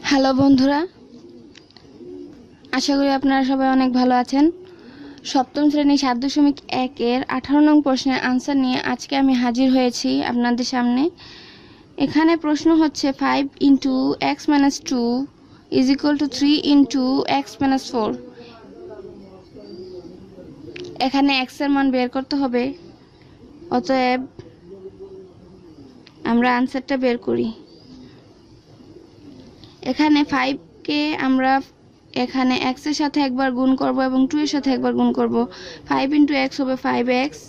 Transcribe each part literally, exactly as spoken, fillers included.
Hello বন্ধুরা, আশা করি আপনারা সবাই অনেক ভালো আছেন। সপ্তম শ্রেণী সাত দশমিক এক এর আঠারো নং প্রশ্নের আনসার নিয়ে আজকে আমি হাজির হয়েছি আপনাদের সামনে। এখানে প্রশ্ন হচ্ছে five into X minus two is equal to three into X minus four. এখানে এক্স এর মান বের করতে হবে, অতএব আমরা আনসারটা বের করি। এখানে ফাইভ কে আমরা এখানে x এর সাথে একবার গুণ করব এবং টু এর সাথে একবার গুণ করব। ফাইভ ইন্টু এক্স হবে ফাইভ এক্স,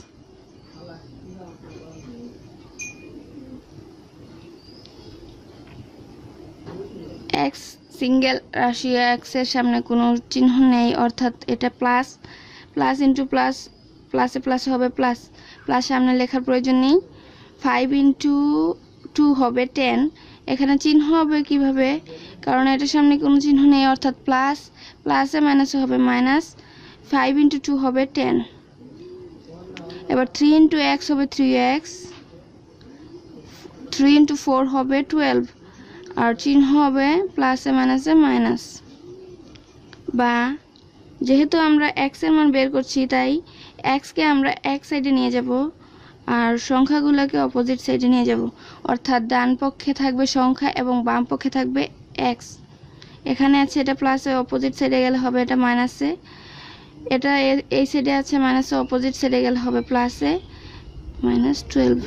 x সিঙ্গেল রাশি, x এর সামনে কোনো চিহ্ন নেই, অর্থাৎ এটা প্লাস। প্লাস ইন্টু প্লাস, প্লাসে প্লাস হবে প্লাস, প্লাস সামনে লেখার প্রয়োজন নেই। ফাইভ ইন্টু টু হবে টেন। এখানে চিহ্ন হবে কিভাবে, কারণ এটার সামনে কোনো চিহ্ন নেই, অর্থাৎ প্লাস, প্লাসে মাইনাসে হবে মাইনাস। ফাইভ ইন্টু টু হবে টেন। এবার থ্রি ইন্টু এক্স হবে three X, three into four হবে টুয়েলভ, আর চিহ্ন হবে প্লাসে মাইনাসে মাইনাস। বা যেহেতু আমরা এক্স এর মান বের করছি, তাই এক্সকে আমরা এক সাইডে নিয়ে যাব আর সংখ্যাগুলোকে অপোজিট সাইডে নিয়ে যাব, অর্থাৎ ডান পক্ষে থাকবে সংখ্যা এবং বাম পক্ষে থাকবে এক্স। এখানে আছে এটা প্লাসে, অপোজিট সাইডে গেলে হবে এটা মাইনাসে। এটা এই সাইডে আছে মাইনাসে, অপোজিট সাইডে গেলে হবে প্লাসে, মাইনাস টুয়েলভ।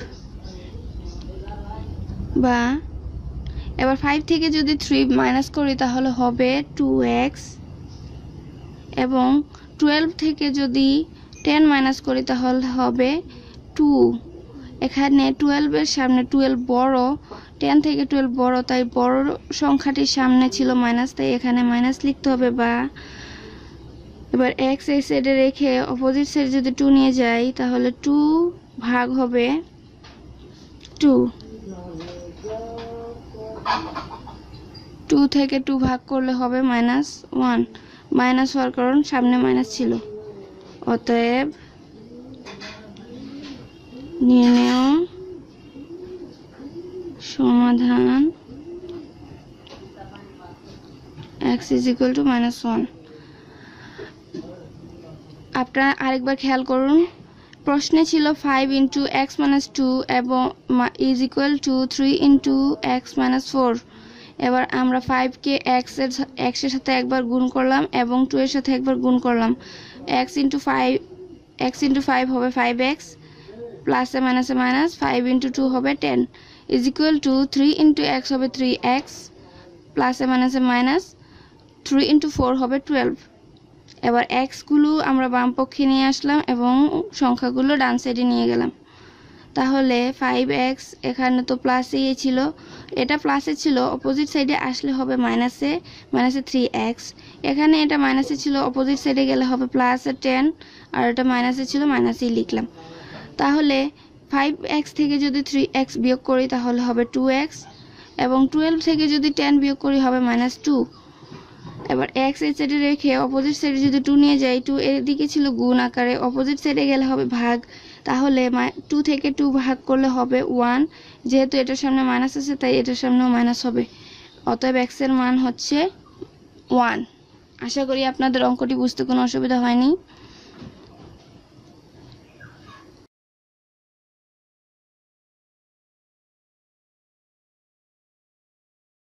বা এবার ফাইভ থেকে যদি থ্রি মাইনাস করি তাহলে হবে টু এক্স, এবং টুয়েলভ থেকে যদি টেন মাইনাস করি তাহলে হবে টু। এখানে টুয়েলভের সামনে টুয়েলভ বড়, টেন থেকে টুয়েলভ বড়, তাই বড় সংখ্যাটির সামনে ছিল মাইনাস, তাই এখানে মাইনাস লিখতে হবে। বা এবার এক্স এই সাইডে রেখে অপোজিট সাইডে যদি টু নিয়ে যাই তাহলে টু ভাগ হবে টু। টু থেকে টু ভাগ করলে হবে মাইনাস ওয়ান। মাইনাস হওয়ার কারণ সামনে মাইনাস ছিল, অতএব নির্ণেয় সমাধান x is equal to minus one। আপনারা আরেকবার খেয়াল করুন, প্রশ্নে ছিল five into X minus two এবং is equal to three into X minus four. এবার আমরা ফাইভকে এক্স এর এক্সের সাথে একবার গুণ করলাম এবং টু এর সাথে একবার গুণ করলাম। X into five, X into five হবে ফাইভ এক্স, প্লাসে মাইনাসে মাইনাস, ফাইভ ইন্টু টু হবে ten, is equal to three into X হবে থ্রি এক্স, প্লাসে মাইনাসে মাইনাস, থ্রি ইন্টু ফোর হবে টুয়েলভ। এবার এক্সগুলো আমরা বাম পক্ষে নিয়ে আসলাম এবং সংখ্যাগুলো ডান সাইডে নিয়ে গেলাম। তাহলে ফাইভ এক্স এখানে তো প্লাসেই ছিল, এটা প্লাসে ছিল, অপোজিট সাইডে আসলে হবে মাইনাসে, মাইনাসে থ্রি এক্স। এখানে এটা মাইনাসে ছিল, অপোজিট সাইডে গেলে হবে প্লাসে টেন, আর এটা মাইনাসে ছিল, মাইনাসেই লিখলাম। তাহলে ফাইভ এক্স থেকে যদি থ্রি এক্স বিয়োগ করি তাহলে হবে টু এক্স, এবং টুয়েলভ থেকে যদি টেন বিয়োগ করি হবে মাইনাস টু। এবার এক্স এই সাইডে রেখে অপোজিট সাইডে যদি টু নিয়ে যাই, টু এর দিকে ছিল গুণ আকারে, অপোজিট সাইডে গেলে হবে ভাগ। তাহলে টু থেকে টু ভাগ করলে হবে ওয়ান, যেহেতু এটার সামনে মাইনাস আছে তাই এটার সামনেও মাইনাস হবে, অতএব এক্স এর মান হচ্ছে ওয়ান। আশা করি আপনাদের অঙ্কটি বুঝতে কোনো অসুবিধা হয়নি।